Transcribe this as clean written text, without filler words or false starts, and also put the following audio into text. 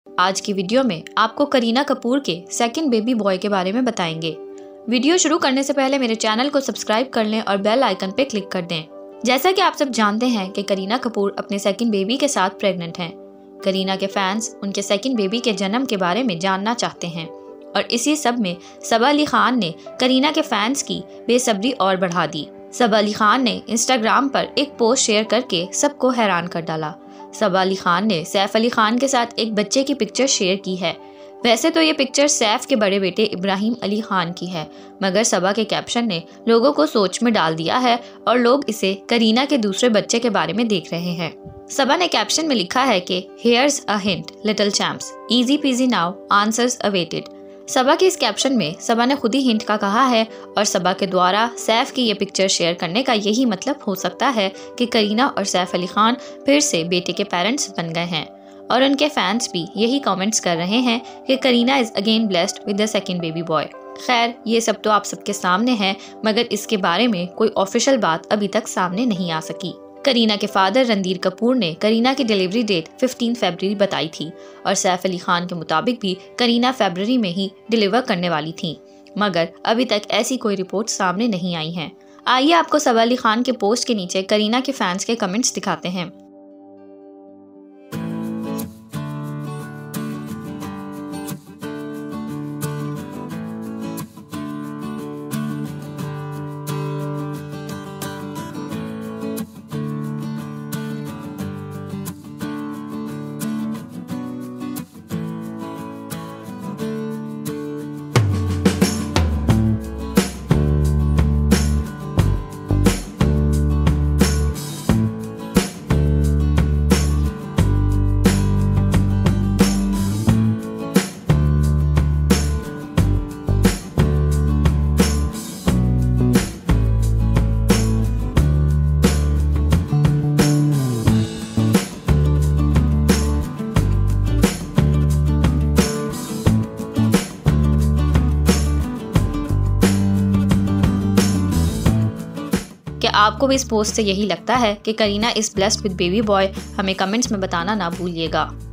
आज की वीडियो में आपको करीना कपूर के सेकंड बेबी बॉय के बारे में बताएंगे। वीडियो शुरू करने से पहले मेरे चैनल को सब्सक्राइब कर लें और बेल आइकन पे क्लिक कर दें। जैसा कि आप सब जानते हैं कि करीना कपूर अपने सेकंड बेबी के साथ प्रेग्नेंट हैं। करीना के फैंस उनके सेकंड बेबी के जन्म के बारे में जानना चाहते हैं और इसी सब में सबा अली खान ने करीना के फैंस की बेसब्री और बढ़ा दी। सबा अली खान ने इंस्टाग्राम पर एक पोस्ट शेयर करके सबको हैरान कर डाला। सबा अली खान ने सैफ अली खान के साथ एक बच्चे की पिक्चर शेयर की है। वैसे तो ये पिक्चर सैफ के बड़े बेटे इब्राहिम अली खान की है, मगर सबा के कैप्शन ने लोगों को सोच में डाल दिया है और लोग इसे करीना के दूसरे बच्चे के बारे में देख रहे हैं। सबा ने कैप्शन में लिखा है कि here's a hint little champs, easy peasy now, answers awaited. Saba के इस कैप्शन में सबा ने खुद ही हिंट का कहा है और सबा के द्वारा सैफ की ये पिक्चर शेयर करने का यही मतलब हो सकता है कि करीना और सैफ अली खान फिर से बेटे के पेरेंट्स बन गए हैं। और उनके फैंस भी यही कमेंट्स कर रहे हैं कि Kareena is again blessed with the second baby boy. खैर, ये सब तो आप सबके सामने है, मगर इसके बारे में कोई ऑफिशियल बात अभी तक सामने नहीं आ सकी। करीना के फादर रणधीर कपूर ने करीना की डिलीवरी डेट 15 फरवरी बताई थी और सैफ अली खान के मुताबिक भी करीना फरवरी में ही डिलीवर करने वाली थी, मगर अभी तक ऐसी कोई रिपोर्ट सामने नहीं आई है। आइए आपको सबा अली खान के पोस्ट के नीचे करीना के फैंस के कमेंट्स दिखाते हैं। क्या आपको भी इस पोस्ट से यही लगता है कि Kareena is blessed with baby boy? हमें कमेंट्स में बताना ना भूलिएगा।